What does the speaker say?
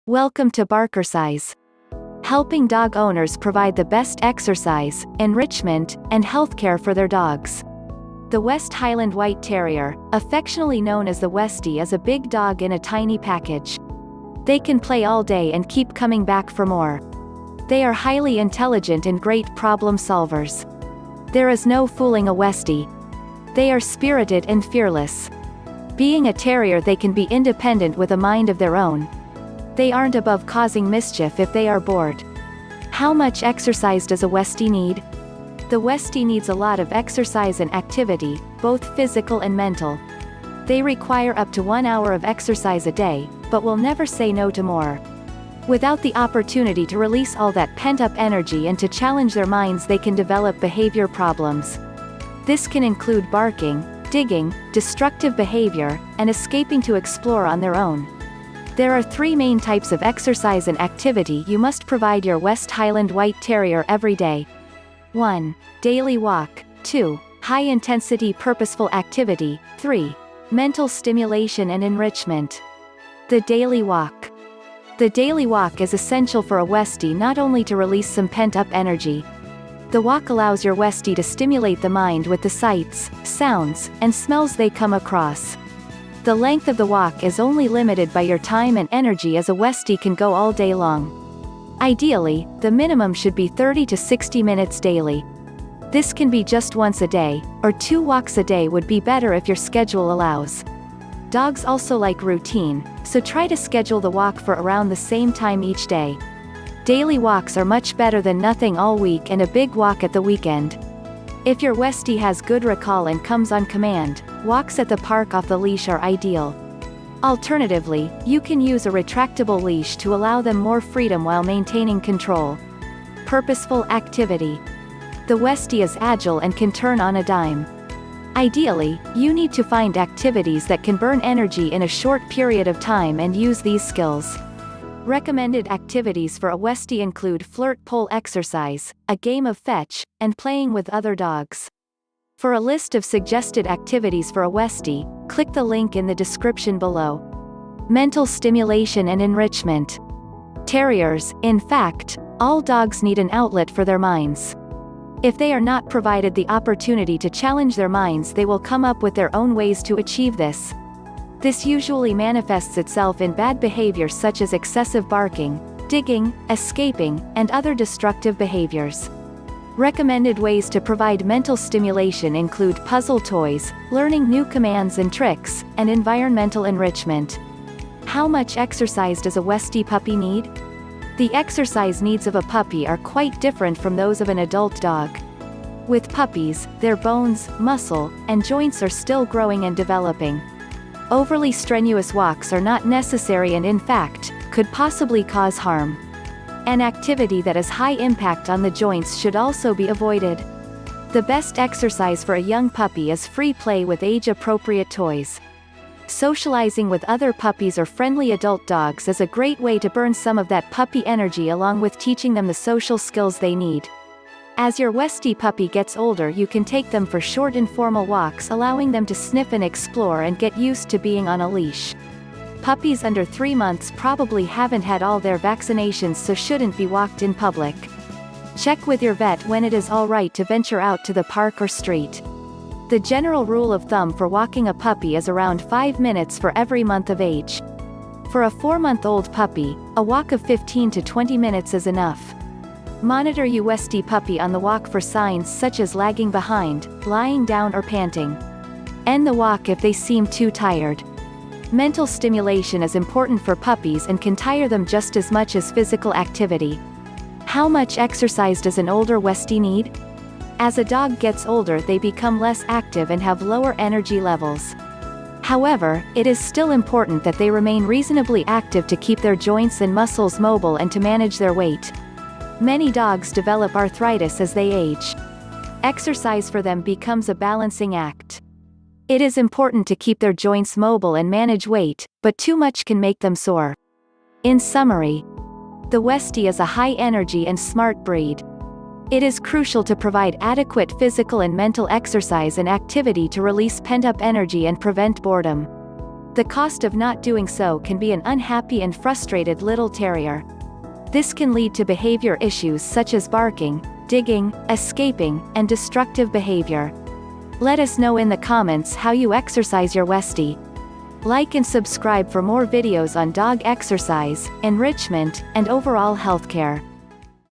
Welcome to Barkercise, helping dog owners provide the best exercise, enrichment, and healthcare for their dogs. The West Highland White Terrier, affectionately known as the Westie, is a big dog in a tiny package. They can play all day and keep coming back for more. They are highly intelligent and great problem solvers. There is no fooling a Westie. They are spirited and fearless. Being a terrier, they can be independent with a mind of their own. They aren't above causing mischief if they are bored. How much exercise does a Westie need? The Westie needs a lot of exercise and activity, both physical and mental. They require up to 1 hour of exercise a day, but will never say no to more. Without the opportunity to release all that pent-up energy and to challenge their minds, they can develop behavior problems. This can include barking, digging, destructive behavior, and escaping to explore on their own. There are 3 main types of exercise and activity you must provide your West Highland White Terrier every day. 1. Daily walk. 2. High-intensity purposeful activity. 3. Mental stimulation and enrichment. The daily walk. The daily walk is essential for a Westie not only to release some pent-up energy. The walk allows your Westie to stimulate the mind with the sights, sounds, and smells they come across. The length of the walk is only limited by your time and energy, as a Westie can go all day long. Ideally, the minimum should be 30 to 60 minutes daily. This can be just once a day, or 2 walks a day would be better if your schedule allows. Dogs also like routine, so try to schedule the walk for around the same time each day. Daily walks are much better than nothing all week and a big walk at the weekend. If your Westie has good recall and comes on command, walks at the park off the leash are ideal. Alternatively, you can use a retractable leash to allow them more freedom while maintaining control. Purposeful activity. The Westie is agile and can turn on a dime. Ideally, you need to find activities that can burn energy in a short period of time and use these skills. Recommended activities for a Westie include flirt pole exercise, a game of fetch, and playing with other dogs. For a list of suggested activities for a Westie, click the link in the description below. Mental stimulation and enrichment. Terriers, in fact, all dogs need an outlet for their minds. If they are not provided the opportunity to challenge their minds, they will come up with their own ways to achieve this. This usually manifests itself in bad behavior such as excessive barking, digging, escaping, and other destructive behaviors. Recommended ways to provide mental stimulation include puzzle toys, learning new commands and tricks, and environmental enrichment. How much exercise does a Westie puppy need? The exercise needs of a puppy are quite different from those of an adult dog. With puppies, their bones, muscle, and joints are still growing and developing. Overly strenuous walks are not necessary and, in fact, could possibly cause harm. An activity that has high impact on the joints should also be avoided. The best exercise for a young puppy is free play with age-appropriate toys. Socializing with other puppies or friendly adult dogs is a great way to burn some of that puppy energy, along with teaching them the social skills they need. As your Westie puppy gets older, you can take them for short informal walks, allowing them to sniff and explore and get used to being on a leash. Puppies under 3 months probably haven't had all their vaccinations, so shouldn't be walked in public. Check with your vet when it is alright to venture out to the park or street. The general rule of thumb for walking a puppy is around 5 minutes for every month of age. For a 4-month-old puppy, a walk of 15 to 20 minutes is enough. Monitor your Westie puppy on the walk for signs such as lagging behind, lying down, or panting. End the walk if they seem too tired. Mental stimulation is important for puppies and can tire them just as much as physical activity. How much exercise does an older Westie need? As a dog gets older, they become less active and have lower energy levels. However, it is still important that they remain reasonably active to keep their joints and muscles mobile and to manage their weight. Many dogs develop arthritis as they age. Exercise for them becomes a balancing act. It is important to keep their joints mobile and manage weight, but too much can make them sore. In summary, the Westie is a high-energy and smart breed. It is crucial to provide adequate physical and mental exercise and activity to release pent-up energy and prevent boredom. The cost of not doing so can be an unhappy and frustrated little terrier. This can lead to behavior issues such as barking, digging, escaping, and destructive behavior. Let us know in the comments how you exercise your Westie. Like and subscribe for more videos on dog exercise, enrichment, and overall healthcare.